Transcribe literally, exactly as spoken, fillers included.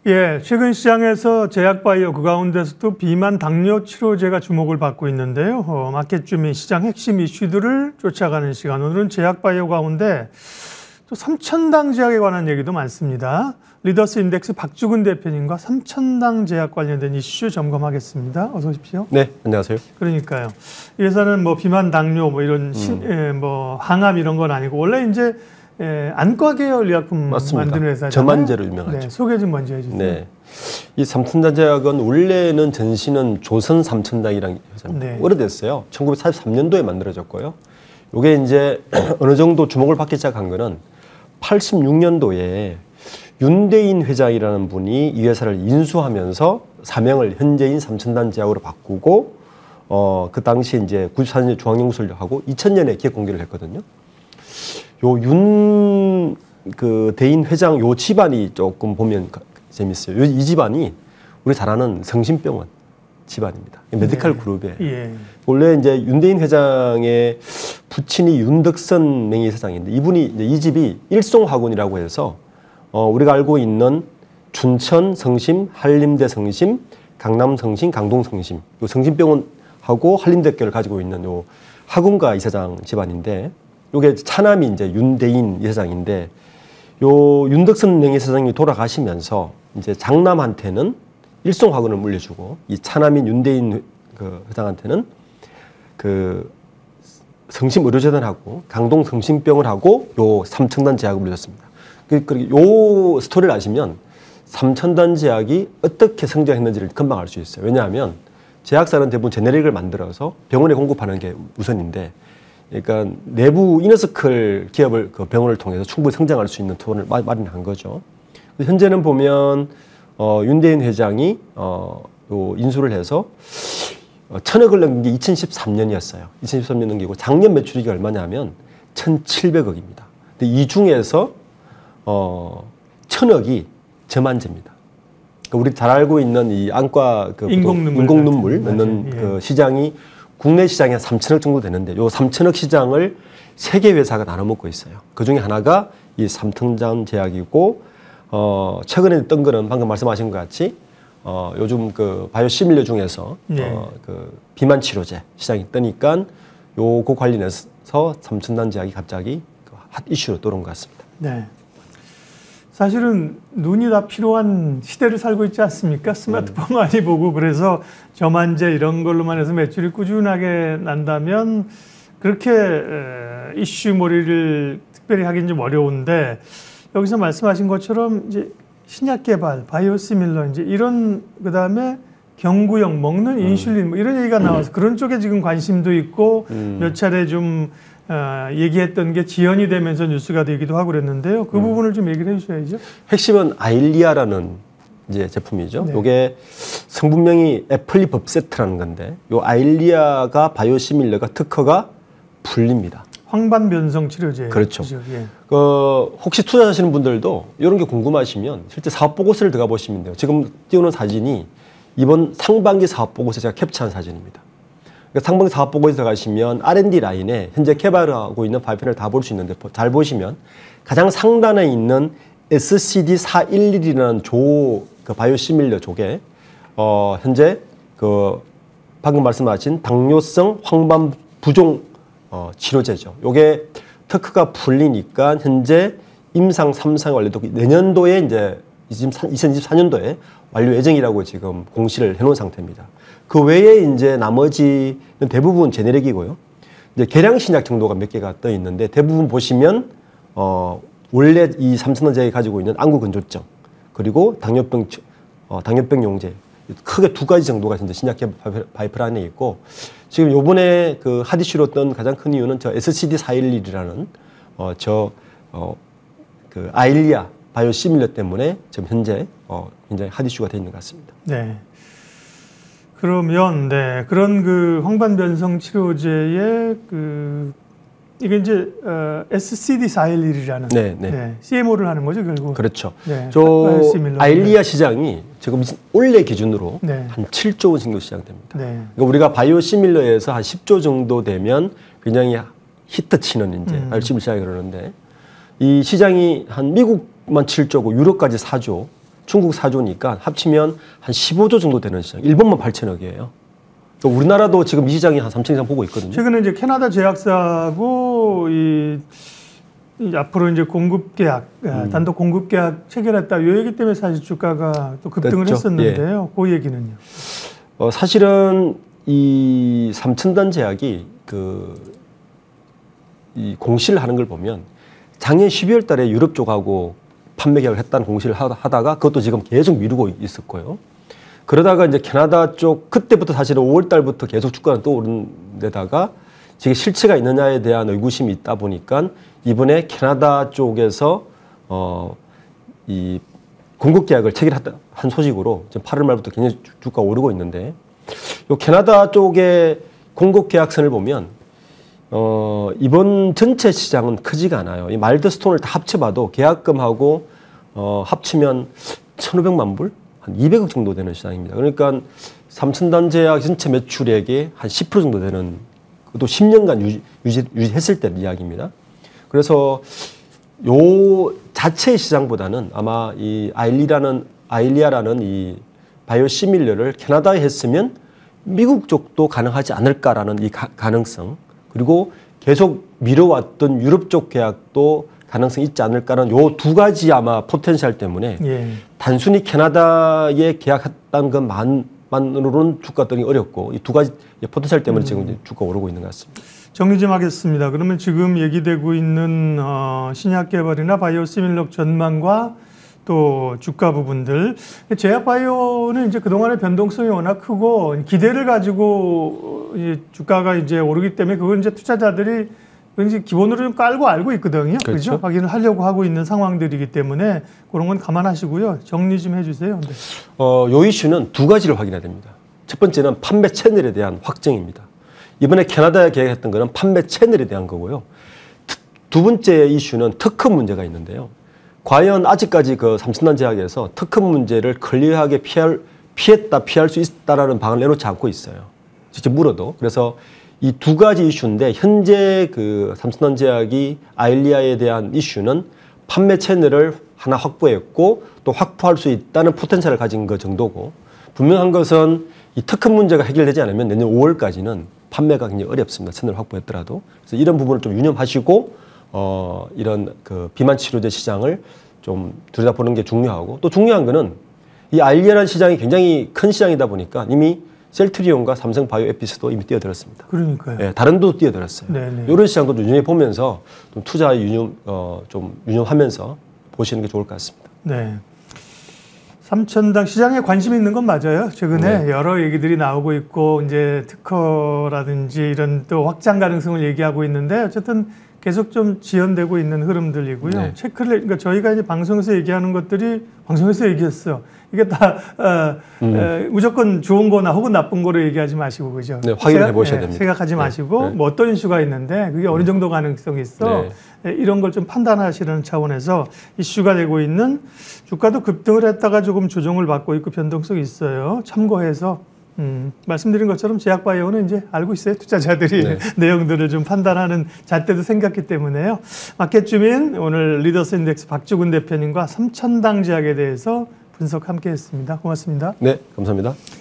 예, 최근 시장에서 제약바이오 그 가운데서도 비만 당뇨 치료제가 주목을 받고 있는데요. 어, 마켓주민 시장 핵심 이슈들을 쫓아가는 시간. 오늘은 제약바이오 가운데 또 삼천당 제약에 관한 얘기도 많습니다. 리더스 인덱스 박주근 대표님과 삼천당 제약 관련된 이슈 점검하겠습니다. 어서 오십시오. 네, 안녕하세요. 그러니까요. 이 회사는 뭐 비만 당뇨 뭐 이런 음. 시, 예, 뭐 항암 이런 건 아니고 원래 이제 예, 안과 계열 의약품 맞습니다. 만드는 회사잖아요. 저만제로 유명하죠. 네, 소개 좀 먼저 해주세요. 네, 이 삼천당 제약은 원래는 전신은 조선 삼천당이라는 회사입니다. 네. 오래됐어요. 천구백사십삼 년도에 만들어졌고요. 이게 이제 어느 정도 주목을 받기 시작한 거는 팔십육 년도에 윤대인 회장이라는 분이 이 회사를 인수하면서 사명을 현재인 삼천당 제약으로 바꾸고 어, 그 당시에 이제 구십사 년에 중앙연구소를 하고 이천 년에 기획 공개를 했거든요. 요 윤 그 대인 회장 요 집안이 조금 보면 재밌어요. 요, 이 집안이 우리 잘 아는 성심병원 집안입니다. 메디컬 네. 그룹에 예. 원래 이제 윤대인 회장의 부친이 윤덕선 명예회장인데 이분이 이제 이 집이 일송학원이라고 해서 어, 우리가 알고 있는 춘천 성심, 한림대 성심, 강남 성심, 강동 성심 요 성심병원하고 한림대교를 가지고 있는 요 학원가 이사장 집안인데. 요게 차남이 이제 윤대인 이사장인데 요 윤덕선 명예회장이 돌아가시면서 이제 장남한테는 일송학원을 물려주고 이 차남인 윤대인 그 회장한테는 그 성심의료재단하고 강동 성심병을 하고 요 삼천당 제약을 물려줬습니다. 그, 그, 요 스토리를 아시면 삼천당 제약이 어떻게 성장했는지를 금방 알 수 있어요. 왜냐하면 제약사는 대부분 제네릭을 만들어서 병원에 공급하는 게 우선인데 그러니까 내부 이너서클 기업을 그 병원을 통해서 충분히 성장할 수 있는 토론을 마련한 거죠. 현재는 보면 어, 윤대인 회장이 어, 요 인수를 해서 어, 천억을 넘긴 게 이천십삼 년이었어요. 이천십삼 년 넘기고 작년 매출이 얼마냐면 천칠백억입니다. 근데 이 중에서 어, 천억이 저만제입니다. 그러니까 우리 잘 알고 있는 이 안과 그 인공눈물, 인공눈물 넣는 예. 그 시장이 국내 시장이 한 삼천억 정도 되는데 요 삼천억 시장을 세 개 회사가 나눠 먹고 있어요. 그 중에 하나가 이 삼천당 제약이고 어, 최근에 뜬 거는 방금 말씀하신 것 같이 어, 요즘 그 바이오시밀러 중에서 네. 어, 그 비만 치료제 시장이 뜨니까 요거 관련해서 삼천당 제약이 갑자기 핫 이슈로 떠오른 것 같습니다. 네. 사실은 눈이 다 필요한 시대를 살고 있지 않습니까? 스마트폰 음. 많이 보고 그래서 저만제 이런 걸로만 해서 매출이 꾸준하게 난다면 그렇게 이슈몰이를 특별히 하긴 좀 어려운데 여기서 말씀하신 것처럼 이제 신약 개발, 바이오시밀러 이제 이런 그다음에 경구용 먹는 인슐린 뭐 이런 얘기가 나와서 그런 쪽에 지금 관심도 있고 음. 몇 차례 좀 어, 얘기했던 게 지연이 되면서 뉴스가 되기도 하고 그랬는데요. 그 음. 부분을 좀 얘기를 해주셔야죠. 핵심은 아일리아라는 이제 제품이죠. 네. 이게 성분명이 에플리법세트라는 건데, 이 아일리아가 바이오시밀러가 특허가 풀립니다. 황반변성 치료제. 그렇죠. 예. 그 혹시 투자하시는 분들도 이런 게 궁금하시면 실제 사업 보고서를 들어가 보시면 돼요. 지금 띄우는 사진이 이번 상반기 사업 보고서 제가 캡처한 사진입니다. 그러니까 상반기 사업 보고서에 들어가시면 알 앤 디 라인에 현재 개발하고 있는 발표를 다 볼 수 있는데 잘 보시면 가장 상단에 있는 에스 씨 디 사백십일이라는 조, 그 바이오시밀러 쪽에 어, 현재 그 방금 말씀하신 당뇨성 황반 부종 어, 치료제죠. 요게 특허가 풀리니까 현재 임상 삼 상 완료도 내년도에 이제 이천이십사 년도에 완료 예정이라고 지금 공시를 해놓은 상태입니다. 그 외에 이제 나머지는 대부분 제네릭이고요. 이제 계량 신약 정도가 몇 개가 떠 있는데 대부분 보시면 어, 원래 이 삼천당 제약이 가지고 있는 안구 건조증 그리고 당뇨병 어, 당뇨병 용제 크게 두 가지 정도가 이제 신약 개발 파이프라인에 있고 지금 요번에 그 핫이슈로 뜬 가장 큰 이유는 저 에스 씨 디 사백십일이라는 어, 저 어, 그 아일리아 바이오시밀러 때문에 지금 현재 어, 굉장히 핫이슈가 되어 있는 것 같습니다. 네. 그러면 네 그런 그 황반변성 치료제의 그 이게 이제 어, 에스 씨 디 사백십일이라는 네, 네. 네, 씨엠오를 하는 거죠 결국. 그렇죠. 네, 저 아일리아 시장이 지금 올해 기준으로 네. 한 칠조 원 정도 시장됩니다. 네. 그러니까 우리가 바이오시밀러에서 한 십조 정도 되면 굉장히 히트치는 이제 음. 바이오시밀러 시장이 그러는데 이 시장이 한 미국만 칠조고 유럽까지 사조, 중국 사조니까 합치면 한 십오조 정도 되는 시장. 일본만 팔천억이에요. 우리나라도 지금 이 시장이 한 삼천 이상 보고 있거든요. 최근에 이제 캐나다 제약사하고 이, 이 앞으로 이제 공급 계약, 음. 단독 공급 계약 체결했다. 이 얘기 때문에 사실 주가가 또 급등을 그렇죠. 했었는데요. 예. 그 얘기는요. 어, 사실은 이 삼천단 제약이 그 이 공시를 하는 걸 보면 작년 십이월 달에 유럽 쪽하고 판매 계약을 했다는 공시를 하다가 그것도 지금 계속 미루고 있었고요. 그러다가 이제 캐나다 쪽 그때부터 사실은 오월 달부터 계속 주가는 떠오른 데다가 지금 실체가 있느냐에 대한 의구심이 있다 보니까 이번에 캐나다 쪽에서 어 이 공급 계약을 체결한 소식으로 지금 팔월 말부터 굉장히 주가가 오르고 있는데 요 캐나다 쪽의 공급 계약선을 보면 어 이번 전체 시장은 크지가 않아요. 이 마일드스톤을 다 합쳐봐도 계약금하고 어 합치면 천오백만 불? 한 이백억 정도 되는 시장입니다. 그러니까 삼천단 제약 전체 매출액의 한 십 퍼센트 정도 되는, 또 십 년간 유지, 유지, 유지했을 때 이야기입니다. 그래서 요 자체의 시장보다는 아마 이 아일리라는, 아일리아라는 이 바이오시밀러를 캐나다에 했으면 미국 쪽도 가능하지 않을까라는 이 가, 가능성, 그리고 계속 미뤄왔던 유럽 쪽 계약도 가능성이 있지 않을까라는 요 두 가지 아마 포텐셜 때문에 예. 단순히 캐나다에 계약했다는 것만으로는 주가 뜨기 어렵고 이 두 가지 포텐셜 때문에 음. 지금 주가 오르고 있는 것 같습니다. 정리 좀 하겠습니다. 그러면 지금 얘기되고 있는 어, 신약 개발이나 바이오시밀러 전망과 또 주가 부분들, 제약바이오는 이제 그동안의 변동성이 워낙 크고 기대를 가지고 주가가 이제 오르기 때문에 그걸 이제 투자자들이 이제 기본으로 좀 깔고 알고 있거든요. 그렇죠. 그렇죠? 확인을 하려고 하고 있는 상황들이기 때문에 그런 건 감안하시고요. 정리 좀 해주세요. 네. 어, 요 이슈는 두 가지를 확인해야 됩니다. 첫 번째는 판매 채널에 대한 확정입니다. 이번에 캐나다에 계획했던 거는 판매 채널에 대한 거고요. 두 번째 이슈는 특허 문제가 있는데요. 과연 아직까지 그 삼천단 제약에서 특허 문제를 클리어하게 피할, 피했다, 피할 수 있다라는 방안을 내놓지 않고 있어요. 직접 물어도. 그래서 이 두 가지 이슈인데, 현재 그 삼천단 제약이 아일리아에 대한 이슈는 판매 채널을 하나 확보했고, 또 확보할 수 있다는 포텐셜을 가진 것 정도고, 분명한 것은 이 특허 문제가 해결되지 않으면 내년 오월까지는 판매가 굉장히 어렵습니다. 채널을 확보했더라도. 그래서 이런 부분을 좀 유념하시고, 어, 이런 그 비만 치료제 시장을 좀 들여다보는 게 중요하고, 또 중요한 거는 이 아일리아라는 시장이 굉장히 큰 시장이다 보니까 이미 셀트리온과 삼성 바이오에피스도 이미 뛰어들었습니다. 그러니까요. 예, 다른 데도 뛰어들었어요. 네네. 이런 시장도 좀 유념해 보면서 좀 투자 유념, 어, 좀 유념하면서 보시는 게 좋을 것 같습니다. 네. 삼천당 시장에 관심이 있는 건 맞아요. 최근에 네. 여러 얘기들이 나오고 있고, 이제 특허라든지 이런 또 확장 가능성을 얘기하고 있는데, 어쨌든 계속 좀 지연되고 있는 흐름들이고요. 네. 체크를, 그러니까 저희가 이제 방송에서 얘기하는 것들이 방송에서 얘기했어요. 이게 다, 어, 음. 에, 무조건 좋은 거나 혹은 나쁜 거로 얘기하지 마시고, 그죠? 네, 확인해 보셔야 됩니다. 생각하지 마시고, 네. 뭐 어떤 이슈가 있는데, 그게 어느 정도 가능성이 있어. 네. 이런 걸 좀 판단하시는 차원에서 이슈가 되고 있는 주가도 급등을 했다가 조금 조정을 받고 있고 변동성이 있어요. 참고해서 음, 말씀드린 것처럼 제약바이오는 이제 알고 있어요. 투자자들이 네. 내용들을 좀 판단하는 잣대도 생겼기 때문에요. 마켓주민 오늘 리더스 인덱스 박주근 대표님과 삼천당 제약에 대해서 분석 함께 했습니다. 고맙습니다. 네, 감사합니다.